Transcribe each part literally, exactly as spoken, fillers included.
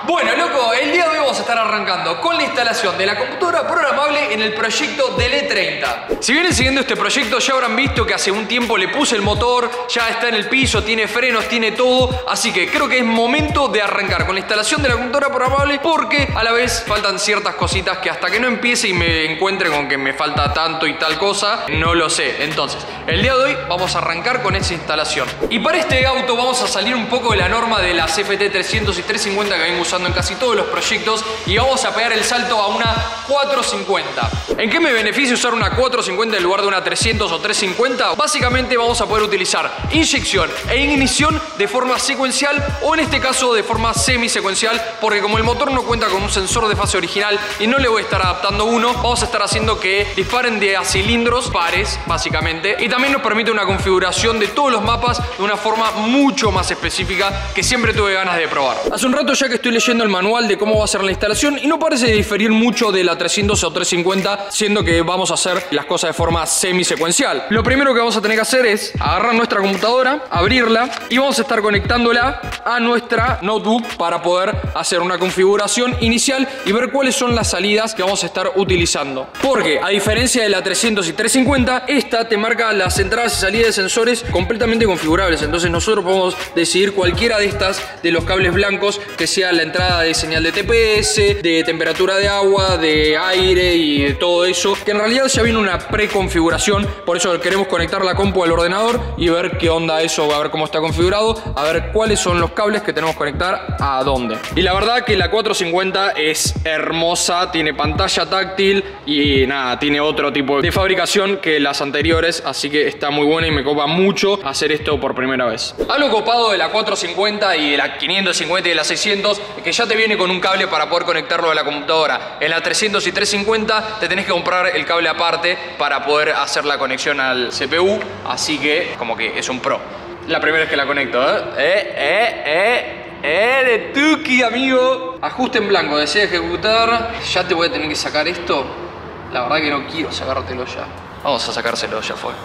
Bueno, loco, el día de hoy vamos a estar arrancando con la instalación de la computadora programable en el proyecto D L E treinta. Si vienen siguiendo este proyecto ya habrán visto que hace un tiempo le puse el motor, ya está en el piso, tiene frenos, tiene todo, así que creo que es momento de arrancar con la instalación de la computadora programable, porque a la vez faltan ciertas cositas que hasta que no empiece y me encuentre con que me falta tanto y tal cosa, no lo sé. Entonces, el día de hoy vamos a arrancar con esa instalación. Y para este auto vamos a salir un poco de la norma de las F T trescientos y trescientos cincuenta que vengo usando en casi todos los proyectos y vamos a pegar el salto a una cuatrocientos cincuenta. ¿En qué me beneficia usar una cuatrocientos cincuenta en lugar de una trescientos o trescientos cincuenta? Básicamente vamos a poder utilizar inyección e ignición de forma secuencial, o en este caso de forma semisecuencial, porque como el motor no cuenta con un sensor de fase original y no le voy a estar adaptando uno, vamos a estar haciendo que disparen de a cilindros pares básicamente, y también nos permite una configuración de todos los mapas de una forma mucho más específica que siempre tuve ganas de probar. Hace un rato ya que estoy leyendo el manual de cómo va a ser la instalación y no parece diferir mucho de la trescientos o trescientos cincuenta, siendo que vamos a hacer las cosas de forma semisecuencial. Lo primero que vamos a tener que hacer es agarrar nuestra computadora, abrirla y vamos a estar conectándola a nuestra notebook para poder hacer una configuración inicial y ver cuáles son las salidas que vamos a estar utilizando. Porque a diferencia de la trescientos y trescientos cincuenta, esta te marca las entradas y salidas de sensores completamente configurables. Entonces nosotros podemos decidir cualquiera de estas, de los cables blancos, que sea la entrada de señal de T P S, de temperatura de agua, de aire y de todo eso, que en realidad ya viene una preconfiguración. Por eso queremos conectar la compu al ordenador y ver qué onda eso, a ver cómo está configurado, a ver cuáles son los cables que tenemos que conectar a dónde. Y la verdad que la cuatrocientos cincuenta es hermosa, tiene pantalla táctil y nada, tiene otro tipo de fabricación que las anteriores, así que está muy buena y me copa mucho hacer esto por primera vez. Algo copado de la cuatrocientos cincuenta y de la quinientos cincuenta y de la seiscientos es que ya te viene con un cable para poder conectarlo a la computadora. En la trescientos y trescientos cincuenta te tenés que comprar el cable aparte para poder hacer la conexión al C P U, así que como que es un pro. La primera vez que la conecto, ¿eh? Eh, eh, eh. Eh, de tuki, amigo. Ajuste en blanco, desea ejecutar. Ya te voy a tener que sacar esto. La verdad que no quiero sacártelo ya. Vamos a sacárselo, ya fue.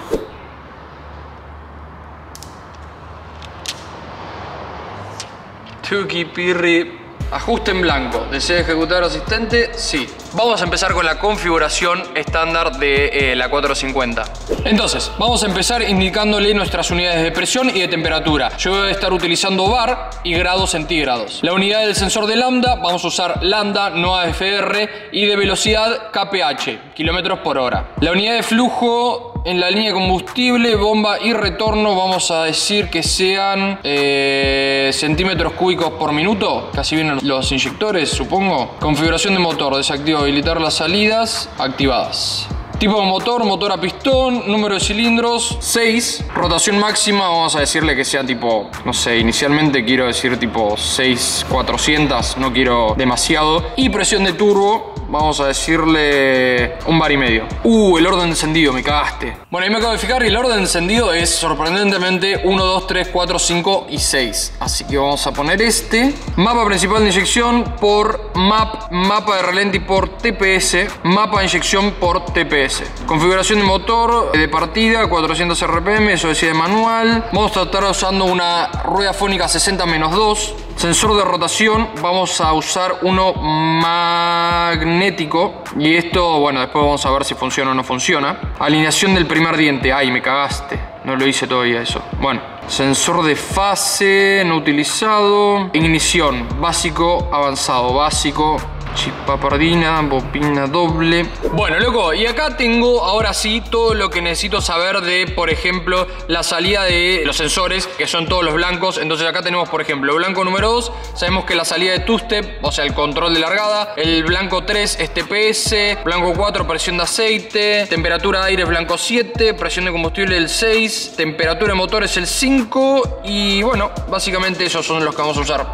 Tuki, pirri. Ajuste en blanco. ¿Desea ejecutar asistente? Sí. Vamos a empezar con la configuración estándar de eh, la cuatrocientos cincuenta. Entonces, vamos a empezar indicándole nuestras unidades de presión y de temperatura. Yo voy a estar utilizando bar y grados centígrados. La unidad del sensor de lambda, vamos a usar lambda, no A F R, y de velocidad K P H, kilómetros por hora. La unidad de flujo en la línea de combustible, bomba y retorno, vamos a decir que sean eh, centímetros cúbicos por minuto. Casi vienen los inyectores, supongo. Configuración de motor, desactivo, habilitar las salidas, activadas. Tipo de motor, motor a pistón, número de cilindros, seis. Rotación máxima, vamos a decirle que sea tipo, no sé, inicialmente quiero decir tipo seis mil cuatrocientos, no quiero demasiado. Y presión de turbo, vamos a decirle un bar y medio. Uh, el orden de encendido, me cagaste. Bueno, ahí me acabo de fijar y el orden de encendido es sorprendentemente uno, dos, tres, cuatro, cinco y seis. Así que vamos a poner este. Mapa principal de inyección por map, mapa de relenti por T P S, mapa de inyección por T P S. Configuración de motor de partida, cuatrocientos R P M, eso decía de manual. Vamos a estar usando una rueda fónica sesenta menos dos. Sensor de rotación, vamos a usar uno magnético. Y esto, bueno, después vamos a ver si funciona o no funciona. Alineación del primer diente. Ay, me cagaste. No lo hice todavía eso. Bueno, sensor de fase no utilizado. Ignición, básico, avanzado, básico. Chispa pardina, bobina doble. Bueno, loco, y acá tengo ahora sí todo lo que necesito saber de, por ejemplo, la salida de los sensores, que son todos los blancos. Entonces acá tenemos, por ejemplo, blanco número dos. Sabemos que la salida de two-step, o sea, el control de largada. El blanco tres es T P S. Blanco cuatro, presión de aceite. Temperatura de aire es blanco siete. Presión de combustible el seis. Temperatura de motor es el cinco. Y bueno, básicamente esos son los que vamos a usar.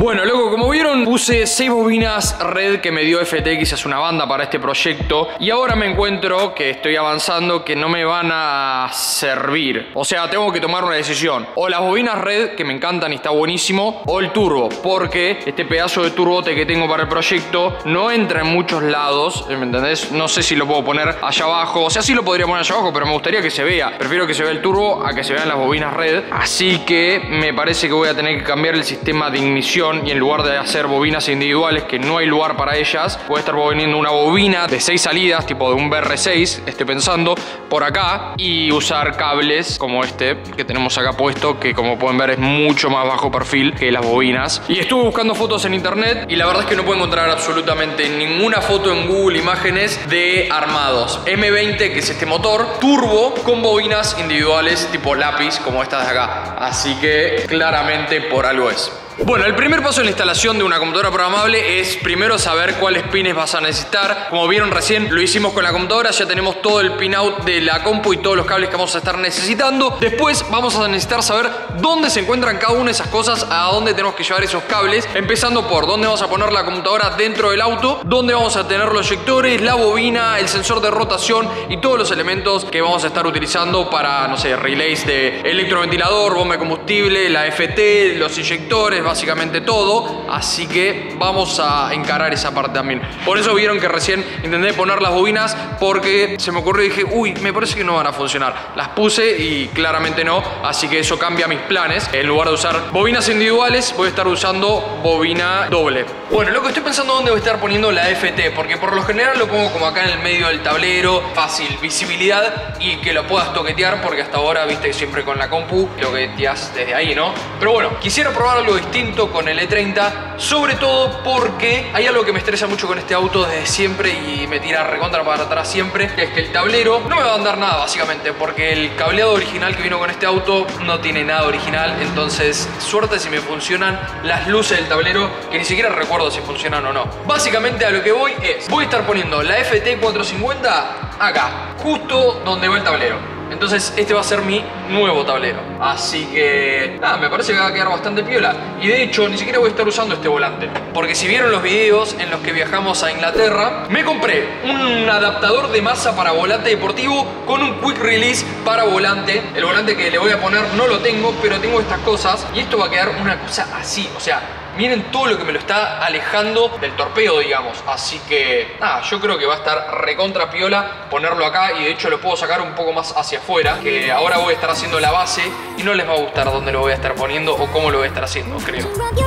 Bueno, loco, como vieron, puse seis bobinas Red que me dio F T X, es una banda para este proyecto. Y ahora me encuentro que estoy avanzando que no me van a servir. O sea, tengo que tomar una decisión. O las bobinas Red, que me encantan y está buenísimo, o el turbo. Porque este pedazo de turbote que tengo para el proyecto no entra en muchos lados, ¿me entendés? No sé si lo puedo poner allá abajo. O sea, sí lo podría poner allá abajo, pero me gustaría que se vea. Prefiero que se vea el turbo a que se vean las bobinas Red. Así que me parece que voy a tener que cambiar el sistema de ignición. Y en lugar de hacer bobinas individuales, que no hay lugar para ellas, voy a estar poniendo una bobina de seis salidas, tipo de un B R seis, estoy pensando, por acá. Y usar cables como este que tenemos acá puesto, que como pueden ver es mucho más bajo perfil que las bobinas. Y estuve buscando fotos en internet y la verdad es que no puedo encontrar absolutamente ninguna foto en Google Imágenes de armados M veinte, que es este motor turbo con bobinas individuales tipo lápiz como estas de acá. Así que claramente por algo es. Bueno, el primer paso en la instalación de una computadora programable es primero saber cuáles pines vas a necesitar. Como vieron recién, lo hicimos con la computadora, ya tenemos todo el pinout de la compu y todos los cables que vamos a estar necesitando. Después vamos a necesitar saber dónde se encuentran cada una de esas cosas, a dónde tenemos que llevar esos cables, empezando por dónde vamos a poner la computadora dentro del auto, dónde vamos a tener los eyectores, la bobina, el sensor de rotación y todos los elementos que vamos a estar utilizando para, no sé, relays de electroventilador, bomba de combustible, la F T, los inyectores, básicamente todo. Así que vamos a encarar esa parte también. Por eso vieron que recién intenté poner las bobinas, porque se me ocurrió y dije, uy, me parece que no van a funcionar. Las puse y claramente no, así que eso cambia mis planes. En lugar de usar bobinas individuales, voy a estar usando bobina doble. Bueno, lo que estoy pensando dónde voy a estar poniendo la F T, porque por lo general lo pongo como acá en el medio del tablero, fácil visibilidad y que lo puedas toquetear, porque hasta ahora, viste, que siempre con la compu toqueteas desde ahí, ¿no? Pero bueno, quisiera probar algo distinto con el E treinta, sobre todo porque hay algo que me estresa mucho con este auto desde siempre y me tira recontra para atrás siempre, que es que el tablero no me va a dar nada básicamente, porque el cableado original que vino con este auto no tiene nada original. Entonces, suerte si me funcionan las luces del tablero, que ni siquiera recuerdo si funcionan o no. Básicamente a lo que voy es, voy a estar poniendo la F T cuatrocientos cincuenta acá, justo donde va el tablero. Entonces este va a ser mi nuevo tablero. Así que nada, me parece que va a quedar bastante piola. Y de hecho ni siquiera voy a estar usando este volante, porque si vieron los videos en los que viajamos a Inglaterra, me compré un adaptador de masa para volante deportivo con un quick release para volante. El volante que le voy a poner no lo tengo, pero tengo estas cosas. Y esto va a quedar una cosa así, o sea, miren todo lo que me lo está alejando del torpedo, digamos. Así que, nada, yo creo que va a estar recontra piola ponerlo acá. Y de hecho lo puedo sacar un poco más hacia afuera, que ahora voy a estar haciendo la base y no les va a gustar dónde lo voy a estar poniendo o cómo lo voy a estar haciendo, creo.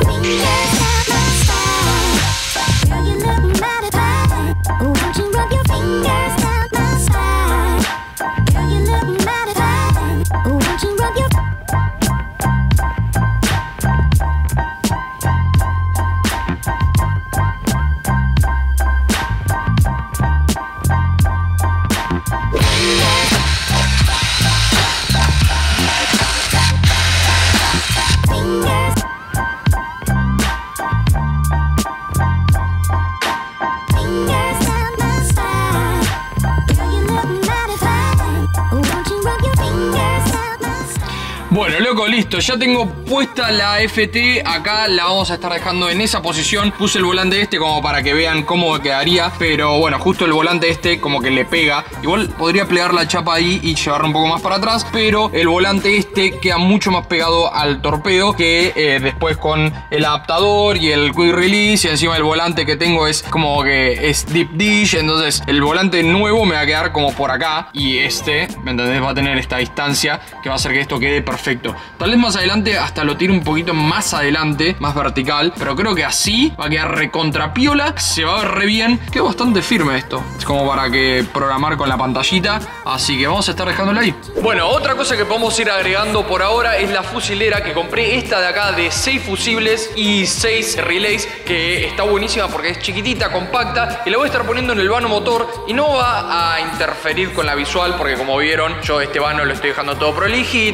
Bueno, loco, listo, ya tengo puesta la F T. Acá la vamos a estar dejando en esa posición. Puse el volante este como para que vean cómo quedaría, pero bueno, justo el volante este como que le pega. Igual podría plegar la chapa ahí y llevarla un poco más para atrás, pero el volante este queda mucho más pegado al torpedo, que eh, después con el adaptador y el quick release, y encima el volante que tengo es como que es deep dish. Entonces el volante nuevo me va a quedar como por acá, y este, ¿me entendés? Va a tener esta distancia que va a hacer que esto quede perfecto. Tal vez más adelante hasta lo tire un poquito más adelante, más vertical, pero creo que así va a quedar recontra piola. Se va a ver re bien. Quedó bastante firme esto, es como para que programar con la pantallita. Así que vamos a estar dejándola ahí. Bueno, otra cosa que podemos ir agregando por ahora es la fusilera, que compré esta de acá de seis fusibles y seis relays, que está buenísima porque es chiquitita, compacta, y la voy a estar poniendo en el vano motor y no va a interferir con la visual, porque como vieron yo este vano lo estoy dejando todo prolijito, va a estar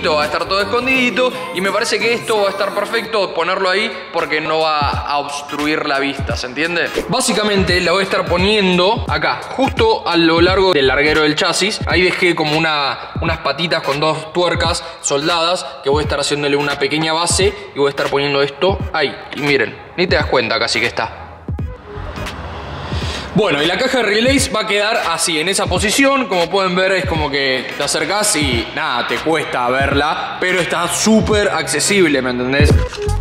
todo escondidito. Y me parece que esto va a estar perfecto ponerlo ahí porque no va a obstruir la vista, ¿se entiende? Básicamente la voy a estar poniendo acá, justo a lo largo del larguero del chasis. Ahí dejé como una, unas patitas con dos tuercas soldadas que voy a estar haciéndole una pequeña base y voy a estar poniendo esto ahí. Y miren, ni te das cuenta casi que está. Bueno, y la caja de relays va a quedar así, en esa posición. Como pueden ver, es como que te acercás y nada, te cuesta verla, pero está súper accesible, ¿me entendés?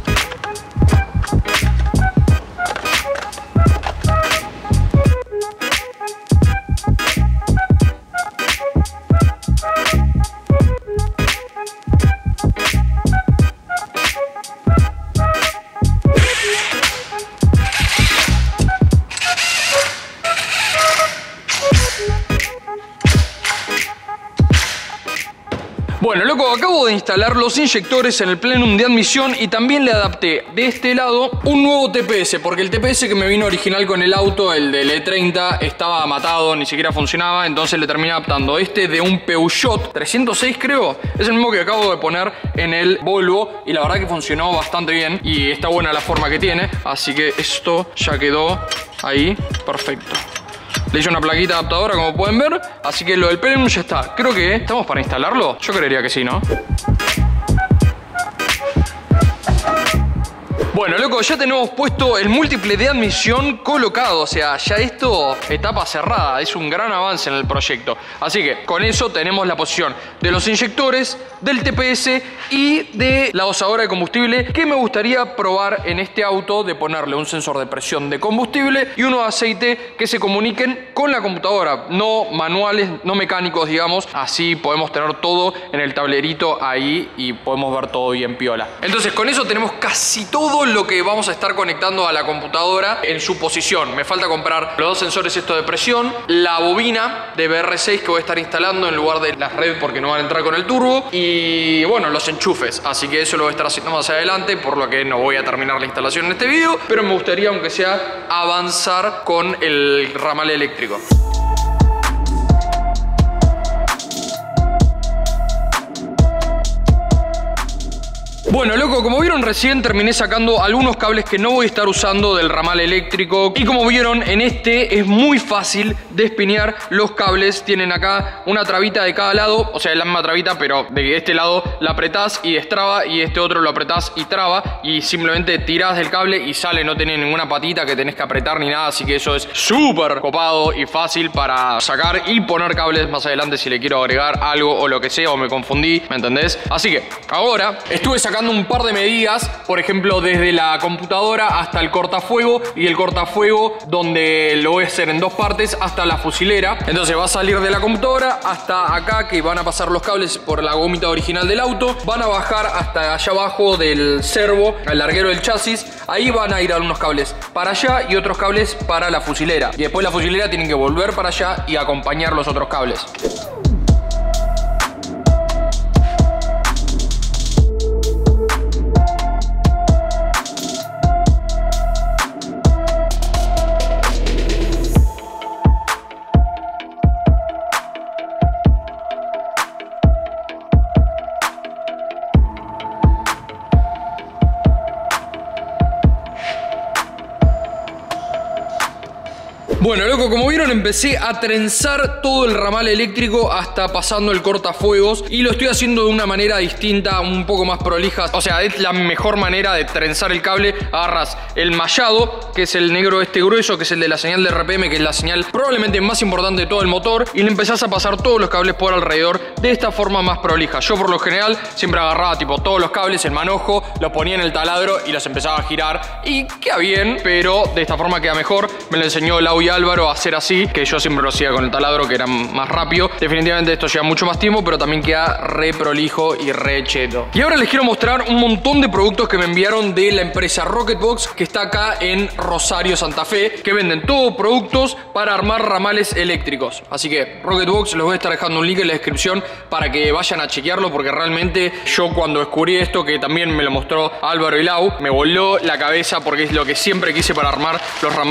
Bueno, loco, acabo de instalar los inyectores en el plenum de admisión y también le adapté de este lado un nuevo T P S, porque el T P S que me vino original con el auto, el del E treinta, estaba matado, ni siquiera funcionaba, entonces le terminé adaptando este de un Peugeot trescientos seis, creo. Es el mismo que acabo de poner en el Volvo y la verdad que funcionó bastante bien y está buena la forma que tiene, así que esto ya quedó ahí perfecto. Le hice una plaquita adaptadora, como pueden ver. Así que lo del plenum ya está. Creo que estamos para instalarlo. Yo creería que sí, ¿no? Bueno, loco, ya tenemos puesto el múltiple de admisión colocado. O sea, ya esto, etapa cerrada. Es un gran avance en el proyecto. Así que con eso tenemos la posición de los inyectores, del T P S y de la dosadora de combustible, que me gustaría probar en este auto, de ponerle un sensor de presión de combustible y uno de aceite que se comuniquen con la computadora. No manuales, no mecánicos, digamos. Así podemos tener todo en el tablerito ahí y podemos ver todo bien piola. Entonces con eso tenemos casi todo lo que vamos a estar conectando a la computadora en su posición. Me falta comprar los dos sensores estos de presión, la bobina de B R seis que voy a estar instalando en lugar de la red porque no van a entrar con el turbo, y bueno, los enchufes. Así que eso lo voy a estar haciendo más adelante, por lo que no voy a terminar la instalación en este video, pero me gustaría, aunque sea, avanzar con el ramal eléctrico. Bueno, loco, como vieron recién terminé sacando algunos cables que no voy a estar usando del ramal eléctrico. Y como vieron, en este es muy fácil despiñar los cables. Tienen acá una trabita de cada lado, o sea, es la misma trabita, pero de este lado la apretás y destraba, y este otro lo apretás y traba, y simplemente tirás del cable y sale. No tiene ninguna patita que tenés que apretar ni nada, así que eso es súper copado y fácil para sacar y poner cables más adelante si le quiero agregar algo o lo que sea, o me confundí, ¿me entendés? Así que ahora estuve sacando un par de medidas, por ejemplo desde la computadora hasta el cortafuego, y el cortafuego donde lo voy a hacer en dos partes hasta la fusilera. Entonces va a salir de la computadora hasta acá, que van a pasar los cables por la gomita original del auto, van a bajar hasta allá abajo del servo, al larguero del chasis. Ahí van a ir algunos cables para allá y otros cables para la fusilera, y después la fusilera tienen que volver para allá y acompañar los otros cables. Bueno, loco, como vieron empecé a trenzar todo el ramal eléctrico hasta pasando el cortafuegos, y lo estoy haciendo de una manera distinta, un poco más prolija. O sea, es la mejor manera de trenzar el cable. Agarras el mallado, que es el negro este grueso, que es el de la señal de R P M, que es la señal probablemente más importante de todo el motor, y le empezás a pasar todos los cables por alrededor de esta forma más prolija. Yo por lo general siempre agarraba tipo todos los cables, el manojo, los ponía en el taladro y los empezaba a girar, y queda bien, pero de esta forma queda mejor. Me lo enseñó Lau y Álvaro a hacer así, que yo siempre lo hacía con el taladro, que era más rápido. Definitivamente esto lleva mucho más tiempo, pero también queda re prolijo y re cheto. Y ahora les quiero mostrar un montón de productos que me enviaron de la empresa Rocketbox, que está acá en Rosario, Santa Fe, que venden todos productos para armar ramales eléctricos. Así que Rocketbox, les voy a estar dejando un link en la descripción para que vayan a chequearlo, porque realmente yo cuando descubrí esto, que también me lo mostró Álvaro y Lau, me voló la cabeza, porque es lo que siempre quise para armar los ramales eléctricos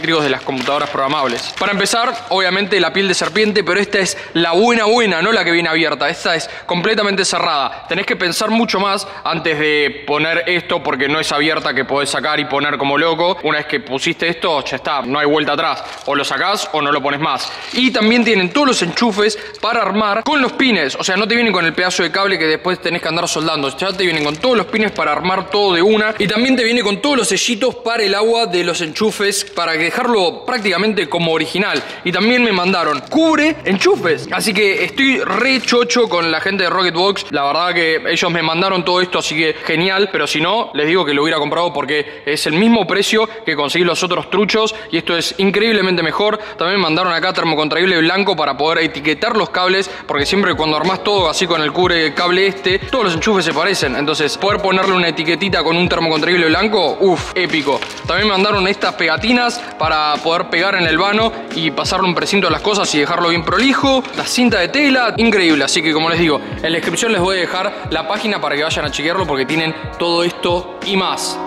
eléctricos de las computadoras programables. Para empezar, obviamente la piel de serpiente, pero esta es la buena buena, no la que viene abierta. Esta es completamente cerrada. Tenés que pensar mucho más antes de poner esto, porque no es abierta que podés sacar y poner como loco. Una vez que pusiste esto, ya está, no hay vuelta atrás. O lo sacás o no lo pones más. Y también tienen todos los enchufes para armar con los pines. O sea, no te vienen con el pedazo de cable que después tenés que andar soldando. Ya te vienen con todos los pines para armar todo de una. Y también te viene con todos los sellitos para el agua de los enchufes, para dejarlo prácticamente como original. Y también me mandaron cubre enchufes. Así que estoy re chocho con la gente de Rocketbox. La verdad que ellos me mandaron todo esto, así que genial. Pero si no, les digo que lo hubiera comprado porque es el mismo precio que conseguí los otros truchos. Y esto es increíblemente mejor. También me mandaron acá termocontraíble blanco para poder etiquetar los cables, porque siempre cuando armás todo así con el cubre cable este, todos los enchufes se parecen. Entonces poder ponerle una etiquetita con un termocontraíble blanco, uff, épico. También me mandaron estas pegatinas para poder pegar en el vano y pasarle un precinto a las cosas y dejarlo bien prolijo. La cinta de tela, increíble. Así que como les digo, en la descripción les voy a dejar la página para que vayan a chequearlo, porque tienen todo esto y más.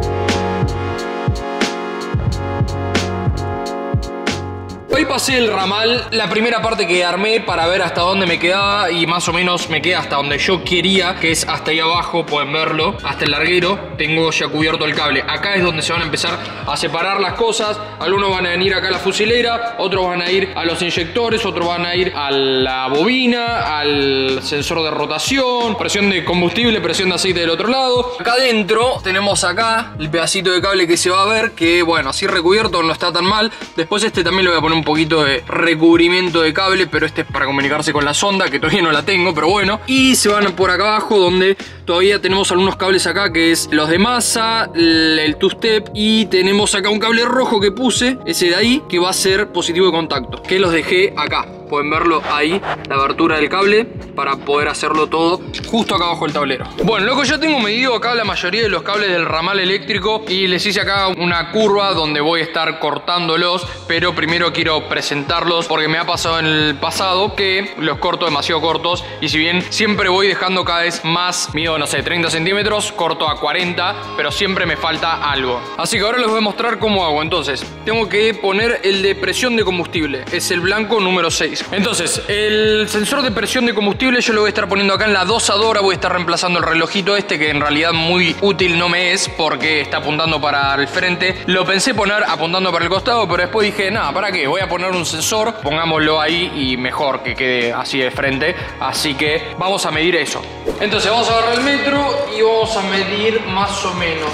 Hoy pasé el ramal, la primera parte que armé para ver hasta dónde me quedaba, y más o menos me queda hasta donde yo quería, que es hasta ahí abajo, pueden verlo, hasta el larguero. Tengo ya cubierto el cable. Acá es donde se van a empezar a separar las cosas. Algunos van a venir acá a la fusilera, otros van a ir a los inyectores, otros van a ir a la bobina, al sensor de rotación, presión de combustible, presión de aceite del otro lado. Acá adentro tenemos acá el pedacito de cable que se va a ver, que bueno, así recubierto no está tan mal. Después este también le voy a poner un poquito de recubrimiento de cable, pero este es para comunicarse con la sonda, que todavía no la tengo, pero bueno. Y se van por acá abajo, donde todavía tenemos algunos cables acá, que es los de masa, el, el two-step, y tenemos acá un cable rojo que puse, ese de ahí, que va a ser positivo de contacto, que los dejé acá. Pueden verlo ahí, la abertura del cable, para poder hacerlo todo justo acá abajo del tablero. Bueno, loco, ya tengo medido acá la mayoría de los cables del ramal eléctrico y les hice acá una curva donde voy a estar cortándolos, pero primero quiero presentarlos porque me ha pasado en el pasado que los corto demasiado cortos, y si bien siempre voy dejando cada vez más, mido, no sé, treinta centímetros, corto a cuarenta, pero siempre me falta algo. Así que ahora les voy a mostrar cómo hago. Entonces, tengo que poner el de presión de combustible, es el blanco número seis. Entonces, el sensor de presión de combustible yo lo voy a estar poniendo acá en la dosadora. Voy a estar reemplazando el relojito este, que en realidad muy útil no me es porque está apuntando para el frente. Lo pensé poner apuntando para el costado, pero después dije, nada, ¿para qué? Voy a poner un sensor, pongámoslo ahí y mejor que quede así de frente. Así que vamos a medir eso. Entonces vamos a agarrar el metro y vamos a medir más o menos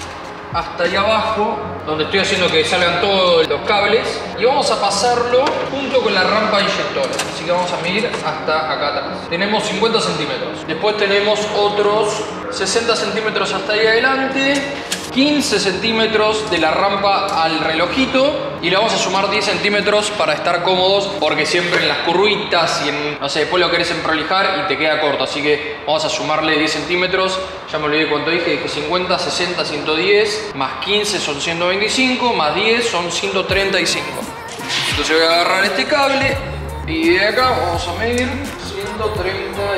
hasta ahí abajo, donde estoy haciendo que salgan todos los cables, y vamos a pasarlo junto con la rampa de inyectores. Así que vamos a medir hasta acá atrás. Tenemos cincuenta centímetros. Después tenemos otros sesenta centímetros hasta ahí adelante, quince centímetros de la rampa al relojito, y le vamos a sumar diez centímetros para estar cómodos, porque siempre en las curvitas y en, no sé, después lo querés emprolijar y te queda corto. Así que vamos a sumarle diez centímetros. Ya me olvidé cuánto dije, dije cincuenta, sesenta, ciento diez, más quince son ciento veinticinco, más diez son ciento treinta y cinco. Entonces voy a agarrar este cable y de acá vamos a medir ciento treinta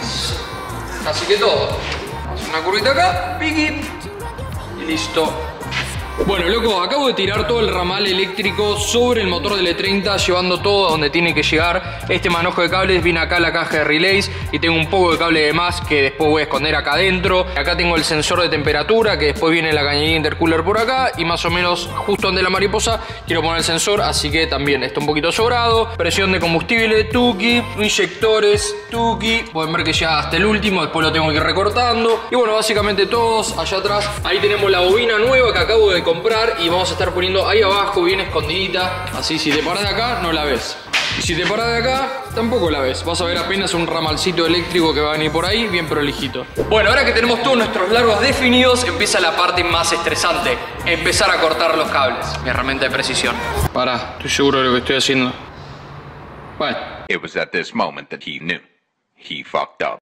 y casi que todo. Vamos a hacer una curvita acá, piqui, y listo. Bueno, loco, acabo de tirar todo el ramal eléctrico sobre el motor del E treinta, llevando todo a donde tiene que llegar. Este manojo de cables viene acá a la caja de relays, y tengo un poco de cable de más que después voy a esconder acá adentro. Acá tengo el sensor de temperatura, que después viene la cañería intercooler por acá, y más o menos justo donde la mariposa quiero poner el sensor, así que también está un poquito sobrado. Presión de combustible, tuki, inyectores, tuki. Pueden ver que ya hasta el último, después lo tengo que ir recortando. Y bueno, básicamente todos allá atrás. Ahí tenemos la bobina nueva que acabo de comprar y vamos a estar poniendo ahí abajo, bien escondidita. Así, si te paras de acá, no la ves. Y si te paras de acá, tampoco la ves. Vas a ver apenas un ramalcito eléctrico que va a venir por ahí, bien prolijito. Bueno, ahora que tenemos todos nuestros largos definidos, empieza la parte más estresante: empezar a cortar los cables. Mi herramienta de precisión. Pará, estoy seguro de lo que estoy haciendo. Bueno. It was at this moment that he knew. He fucked up.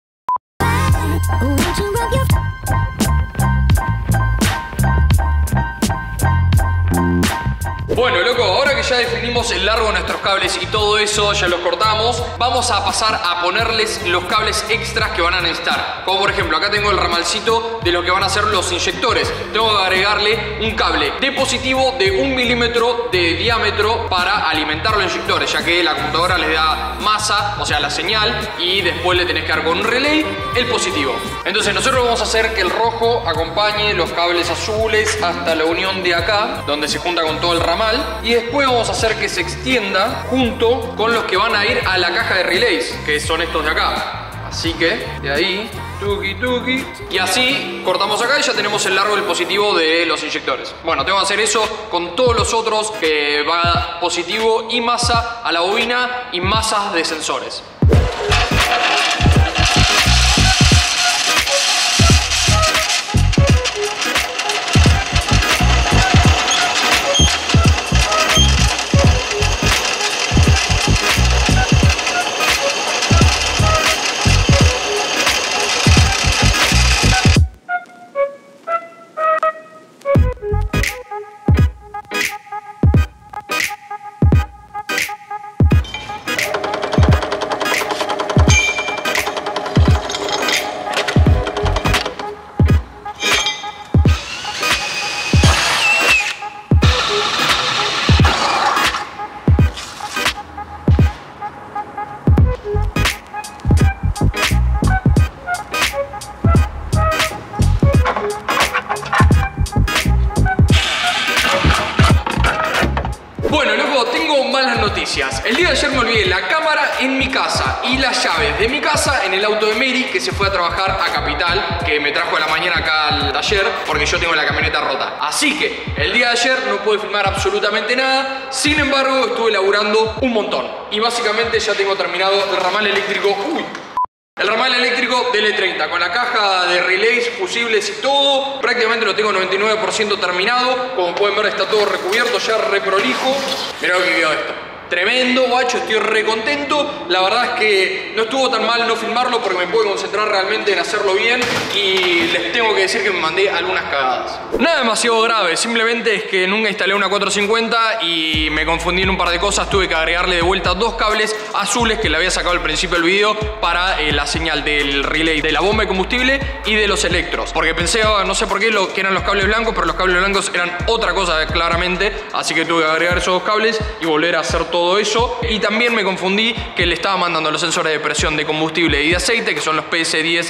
Bueno, loco, ahora que ya definimos el largo de nuestros cables y todo eso, ya los cortamos, vamos a pasar a ponerles los cables extras que van a necesitar. Como por ejemplo, acá tengo el ramalcito de lo que van a ser los inyectores. Tengo que agregarle un cable de positivo de un milímetro de diámetro para alimentar los inyectores, ya que la computadora les da masa, o sea, la señal, y después le tenés que dar con un relay el positivo. Entonces nosotros vamos a hacer que el rojo acompañe los cables azules hasta la unión de acá, donde se junta con todo el ramal. Y después vamos a hacer que se extienda junto con los que van a ir a la caja de relays, que son estos de acá. Así que de ahí, tuki tuki. Y así cortamos acá y ya tenemos el largo del positivo de los inyectores. Bueno, tengo que hacer eso con todos los otros, que va positivo y masa a la bobina y masas de sensores. El día de ayer me olvidé la cámara en mi casa y las llaves de mi casa en el auto de Mary, que se fue a trabajar a Capital, que me trajo a la mañana acá al taller porque yo tengo la camioneta rota. Así que el día de ayer no pude filmar absolutamente nada. Sin embargo, estuve laburando un montón y básicamente ya tengo terminado el ramal eléctrico. Uy. El ramal eléctrico del E treinta con la caja de relays, fusibles y todo. Prácticamente lo tengo noventa y nueve por ciento terminado. Como pueden ver, está todo recubierto, ya re prolijo. Mirá lo que quedó esto. Tremendo, guacho, estoy re contento. La verdad es que no estuvo tan mal no filmarlo porque me puedo concentrar realmente en hacerlo bien. Y les tengo que decir que me mandé algunas cagadas. Nada demasiado grave, simplemente es que nunca instalé una cuatrocientos cincuenta y me confundí en un par de cosas. Tuve que agregarle de vuelta dos cables azules que le había sacado al principio del video para eh, la señal del relay de la bomba de combustible y de los electros. Porque pensé, oh, no sé por qué, lo, que eran los cables blancos, pero los cables blancos eran otra cosa claramente. Así que tuve que agregar esos dos cables y volver a hacer todo todo eso. Y también me confundí que le estaba mandando los sensores de presión de combustible y de aceite, que son los P S diez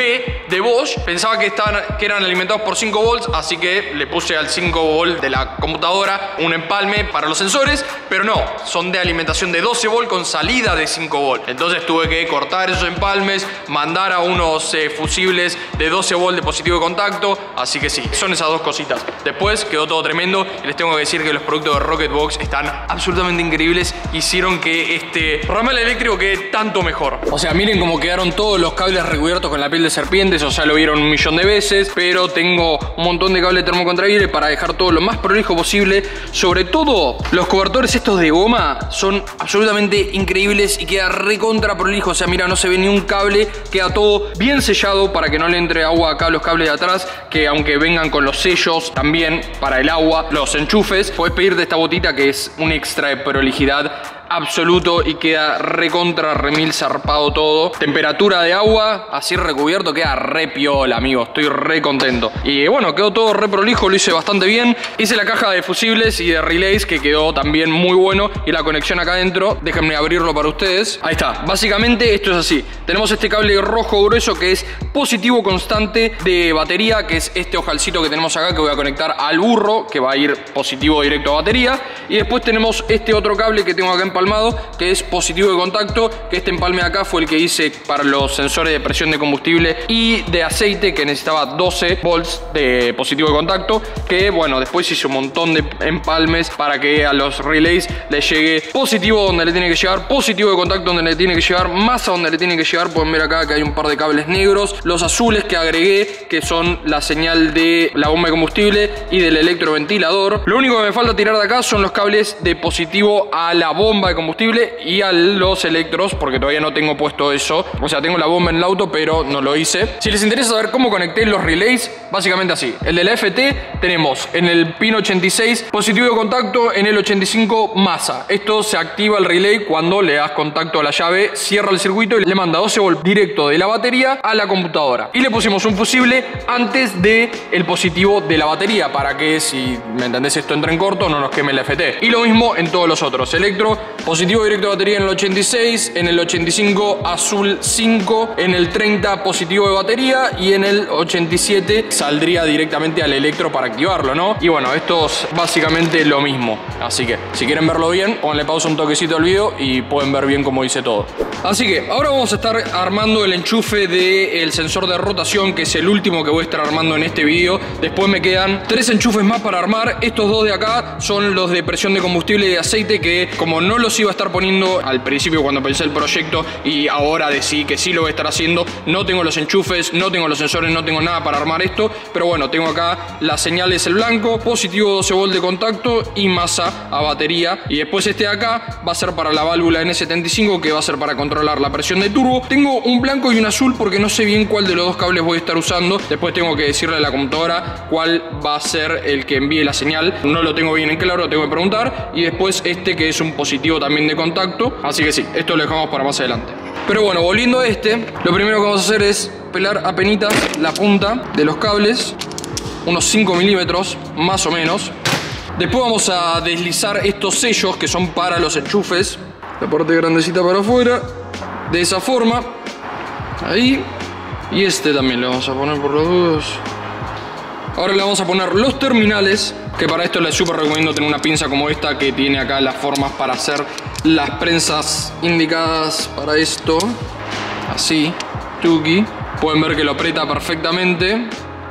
B de Bosch. Pensaba que, estaban, que eran alimentados por cinco volts, así que le puse al cinco volt de la computadora un empalme para los sensores, pero no, son de alimentación de doce volt con salida de cinco volt. Entonces tuve que cortar esos empalmes, mandar a unos eh, fusibles de doce volt de positivo de contacto. Así que sí, son esas dos cositas. Después quedó todo tremendo y les tengo que decir que los productos de Rocketbox están absolutamente increíbles. Hicieron que este ramal eléctrico quede tanto mejor. O sea, miren cómo quedaron todos los cables recubiertos con la piel de serpientes. O sea, lo vieron un millón de veces. Pero tengo un montón de cables termocontraíbles para dejar todo lo más prolijo posible. Sobre todo, los cobertores estos de goma son absolutamente increíbles y queda recontra prolijo. O sea, mira, no se ve ni un cable. Queda todo bien sellado para que no le entre agua acá a los cables de atrás. Que aunque vengan con los sellos también para el agua, los enchufes, podés pedirte esta botita que es un extra de prolijidad absoluto y queda recontra remil zarpado todo. Temperatura de agua así recubierto, queda re piola, amigo. Estoy re contento. Y bueno, quedó todo re prolijo, lo hice bastante bien. Hice la caja de fusibles y de relays, que quedó también muy bueno. Y la conexión acá adentro, déjenme abrirlo para ustedes. Ahí está, básicamente esto es así. Tenemos este cable rojo grueso que es positivo constante de batería, que es este ojalcito que tenemos acá, que voy a conectar al burro, que va a ir positivo directo a batería. Y después tenemos este otro cable que tengo acá empalmado, que es positivo de contacto, que este empalme de acá fue el que hice para los sensores de presión de combustible y de aceite, que necesitaba doce volts de positivo de contacto, que bueno, después hice un montón de empalmes para que a los relays les llegue positivo donde le tiene que llegar, positivo de contacto donde le tiene que llegar, masa donde le tiene que llegar. Pueden ver acá que hay un par de cables negros, los azules que agregué, que son la señal de la bomba de combustible y del electroventilador. Lo único que me falta tirar de acá son los cables de positivo a la bomba bomba de combustible y a los electros, porque todavía no tengo puesto eso. O sea, tengo la bomba en el auto, pero no lo hice. Si les interesa saber cómo conecté los relays, básicamente así. El de la F T tenemos en el pin ochenta y seis positivo de contacto, en el ochenta y cinco masa. Esto se activa el relay cuando le das contacto a la llave, cierra el circuito y le manda doce volts directo de la batería a la computadora. Y le pusimos un fusible antes del positivo de la batería para que, si me entendés, esto entra en corto, no nos queme el F T. Y lo mismo en todos los otros. Electro, positivo directo de batería en el ochenta y seis, en el ochenta y cinco azul cinco, en el treinta positivo de batería y en el ochenta y siete saldría directamente al electro para activarlo, ¿no? Y bueno, esto es básicamente lo mismo. Así que si quieren verlo bien, pónganle pausa un toquecito al video y pueden ver bien cómo hice todo. Así que ahora vamos a estar armando el enchufe del sensor de rotación, que es el último que voy a estar armando en este video. Después me quedan tres enchufes más para armar. Estos dos de acá son los de presión de combustible y de aceite, que como no los iba a estar poniendo al principio cuando pensé el proyecto y ahora decidí que sí lo voy a estar haciendo, no tengo los enchufes, no tengo los sensores, no tengo nada para armar esto. Pero bueno, tengo acá las señales, el blanco, positivo doce volts de contacto y masa a batería. Y después este de acá va a ser para la válvula N setenta y cinco, que va a ser para controlar la presión de turbo. Tengo un blanco y un azul porque no sé bien cuál de los dos cables voy a estar usando. Después tengo que decirle a la computadora cuál va a ser el que envíe la señal. No lo tengo bien en claro, lo tengo que preguntar. Y después este, que es un positivo también de contacto. Así que sí, esto lo dejamos para más adelante. Pero bueno, volviendo a este, lo primero que vamos a hacer es pelar apenitas la punta de los cables, unos cinco milímetros más o menos. Después vamos a deslizar estos sellos que son para los enchufes, la parte grandecita para afuera, de esa forma. Ahí. Y este también le vamos a poner por los dudas. Ahora le vamos a poner los terminales, que para esto les súper recomiendo tener una pinza como esta, que tiene acá las formas para hacer las prensas indicadas para esto. Así, tuki. Pueden ver que lo aprieta perfectamente.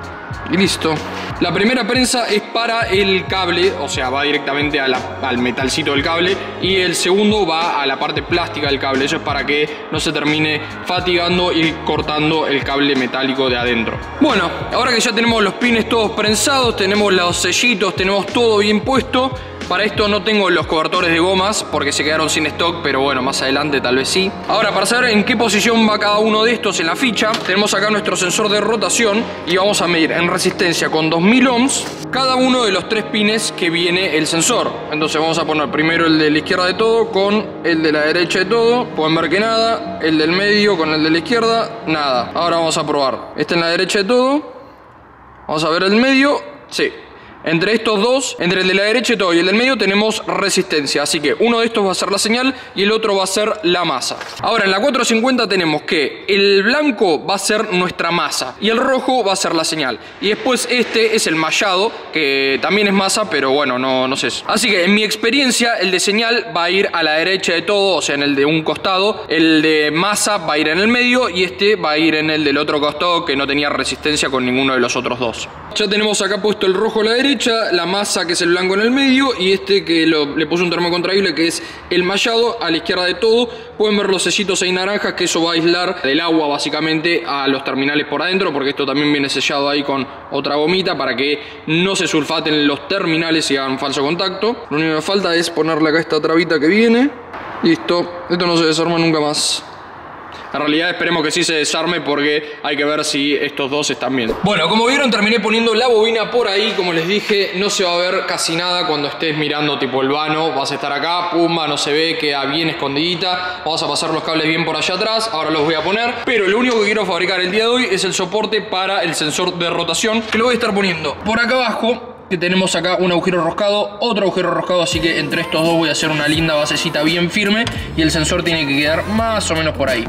Y listo. La primera prensa es para el cable, o sea, va directamente a la, al metalcito del cable. Y el segundo va a la parte plástica del cable. Eso es para que no se termine fatigando y cortando el cable metálico de adentro. Bueno, ahora que ya tenemos los pines todos prensados, tenemos los sellitos, tenemos todo bien puesto. Para esto no tengo los cobertores de gomas porque se quedaron sin stock, pero bueno, más adelante tal vez sí. Ahora, para saber en qué posición va cada uno de estos en la ficha, tenemos acá nuestro sensor de rotación y vamos a medir en resistencia con dos mil ohms cada uno de los tres pines que viene el sensor. Entonces vamos a poner primero el de la izquierda de todo con el de la derecha de todo. Pueden ver que nada. El del medio con el de la izquierda, nada. Ahora vamos a probar. Este en la derecha de todo. Vamos a ver el medio. Sí. Entre estos dos, entre el de la derecha y todo y el del medio, tenemos resistencia. Así que uno de estos va a ser la señal y el otro va a ser la masa. Ahora, en la cuatrocientos cincuenta tenemos que el blanco va a ser nuestra masa y el rojo va a ser la señal. Y después este es el mallado, que también es masa, pero bueno, no, no sé. Así que en mi experiencia, el de señal va a ir a la derecha de todo, o sea, en el de un costado. El de masa va a ir en el medio y este va a ir en el del otro costado, que no tenía resistencia con ninguno de los otros dos. Ya tenemos acá puesto el rojo a la derecha, la masa, que es el blanco, en el medio, y este que lo, le puse un termocontraíble, que es el mallado, a la izquierda de todo. Pueden ver los sellitos ahí naranjas, que eso va a aislar del agua básicamente a los terminales por adentro, porque esto también viene sellado ahí con otra gomita para que no se sulfaten los terminales y hagan falso contacto. Lo único que falta es ponerle acá esta trabita que viene. Listo, esto no se desarma nunca más. En realidad esperemos que sí se desarme, porque hay que ver si estos dos están bien. Bueno, como vieron, terminé poniendo la bobina por ahí. Como les dije, no se va a ver casi nada cuando estés mirando tipo el vano. Vas a estar acá, pumba, no se ve, queda bien escondidita. Vamos a pasar los cables bien por allá atrás. Ahora los voy a poner. Pero lo único que quiero fabricar el día de hoy es el soporte para el sensor de rotación, que lo voy a estar poniendo por acá abajo. Que tenemos acá un agujero roscado, otro agujero roscado, así que entre estos dos voy a hacer una linda basecita bien firme y el sensor tiene que quedar más o menos por ahí.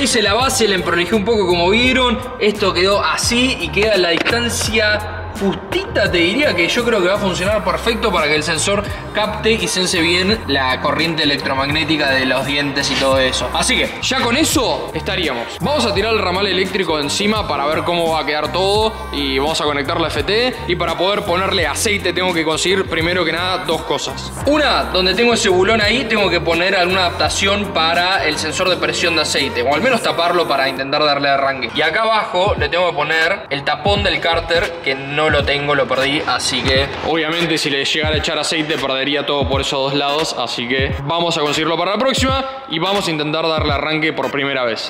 hice la base, la emprolijé un poco como vieron. Esto quedó así y queda a la distancia justita, te diría, que yo creo que va a funcionar perfecto para que el sensor capte y sense bien la corriente electromagnética de los dientes y todo eso. Así que ya con eso estaríamos. Vamos a tirar el ramal eléctrico encima para ver cómo va a quedar todo y vamos a conectar la F T. Y para poder ponerle aceite tengo que conseguir primero que nada dos cosas. Una, donde tengo ese bulón ahí, tengo que poner alguna adaptación para el sensor de presión de aceite, o al menos taparlo para intentar darle arranque. Y acá abajo le tengo que poner el tapón del cárter, que no lo tengo, lo perdí, así que obviamente si le llegara a echar aceite perdería todo por esos dos lados, así que vamos a conseguirlo para la próxima y vamos a intentar darle arranque por primera vez.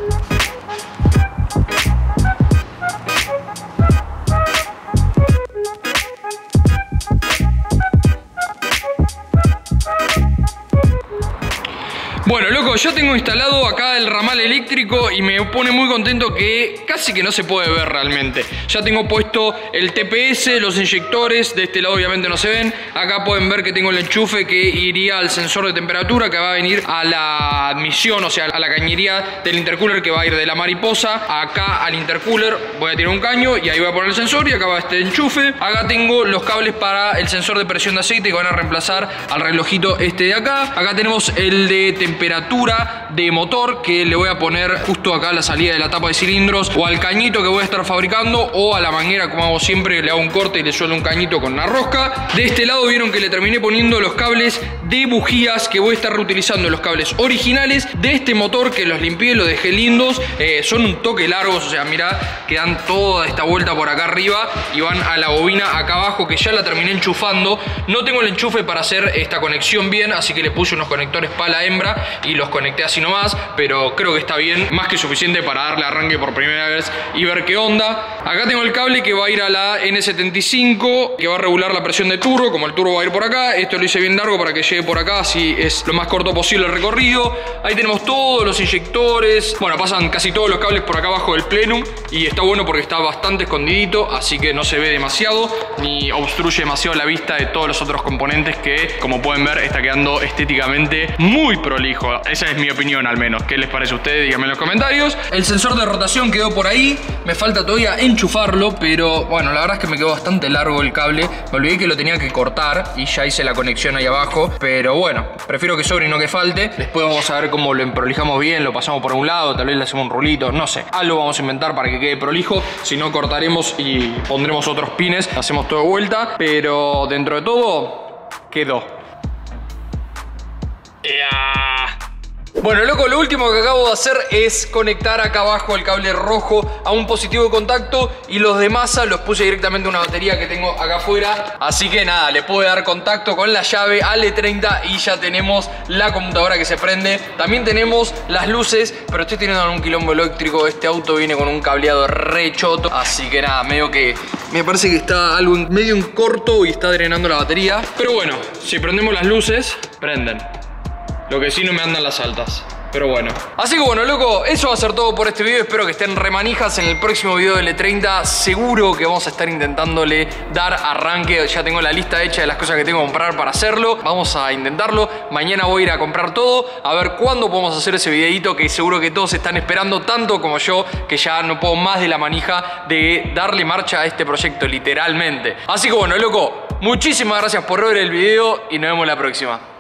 Bueno, loco, yo tengo instalado acá el ramal eléctrico y me pone muy contento que casi que no se puede ver realmente. Ya tengo puesto el T P S, los inyectores, de este lado obviamente no se ven. Acá pueden ver que tengo el enchufe que iría al sensor de temperatura, que va a venir a la admisión, o sea, a la cañería del intercooler que va a ir de la mariposa. Acá al intercooler voy a tirar un caño y ahí voy a poner el sensor y acá va este enchufe. Acá tengo los cables para el sensor de presión de aceite que van a reemplazar al relojito este de acá. Acá tenemos el de temperatura temperatura de motor, que le voy a poner justo acá a la salida de la tapa de cilindros, o al cañito que voy a estar fabricando, o a la manguera como hago siempre, le hago un corte y le suelto un cañito con una rosca. De este lado vieron que le terminé poniendo los cables de bujías, que voy a estar reutilizando los cables originales de este motor, que los limpié, los dejé lindos, eh, son un toque largos, o sea, mirá que dan toda esta vuelta por acá arriba y van a la bobina acá abajo, que ya la terminé enchufando. No tengo el enchufe para hacer esta conexión bien, así que le puse unos conectores pala hembra y los conecté así nomás, pero creo que está bien, más que suficiente para darle arranque por primera vez y ver qué onda. Acá tengo el cable que va a ir a la N setenta y cinco, que va a regular la presión de turbo, como el turbo va a ir por acá. Esto lo hice bien largo para que llegue por acá, así es lo más corto posible el recorrido. Ahí tenemos todos los inyectores, bueno, pasan casi todos los cables por acá abajo del plenum y está bueno porque está bastante escondidito, así que no se ve demasiado ni obstruye demasiado la vista de todos los otros componentes, que como pueden ver está quedando estéticamente muy prolijo. Esa es mi opinión al menos. ¿Qué les parece a ustedes? Díganme en los comentarios. El sensor de rotación quedó por ahí. Me falta todavía enchufarlo, pero bueno, la verdad es que me quedó bastante largo el cable. Me olvidé que lo tenía que cortar y ya hice la conexión ahí abajo. Pero bueno, prefiero que sobre y no que falte. Después vamos a ver cómo lo emprolijamos bien. Lo pasamos por un lado, tal vez le hacemos un rulito, no sé. Algo vamos a inventar para que quede prolijo. Si no, cortaremos y pondremos otros pines. Hacemos todo de vuelta. Pero dentro de todo, quedó. Yeah. Bueno, loco, lo último que acabo de hacer es conectar acá abajo el cable rojo a un positivo de contacto y los de masa los puse directamente a una batería que tengo acá afuera. Así que nada, le puedo dar contacto con la llave al E treinta y ya tenemos la computadora que se prende. También tenemos las luces, pero estoy teniendo un quilombo eléctrico. Este auto viene con un cableado re choto, así que nada, medio que me parece que está algo medio en corto y está drenando la batería. Pero bueno, si prendemos las luces, prenden. Lo que sí no me andan las altas, pero bueno. Así que bueno, loco, eso va a ser todo por este video. Espero que estén remanijas. En el próximo video del E treinta seguro que vamos a estar intentándole dar arranque. Ya tengo la lista hecha de las cosas que tengo que comprar para hacerlo. Vamos a intentarlo. Mañana voy a ir a comprar todo, a ver cuándo podemos hacer ese videito que seguro que todos están esperando, tanto como yo, que ya no puedo más de la manija de darle marcha a este proyecto, literalmente. Así que bueno, loco, muchísimas gracias por ver el video y nos vemos la próxima.